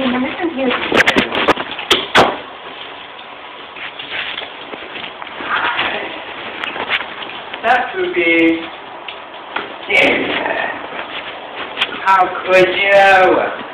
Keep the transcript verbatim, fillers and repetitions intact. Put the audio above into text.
and listen here. That would be... Yeah. How could you?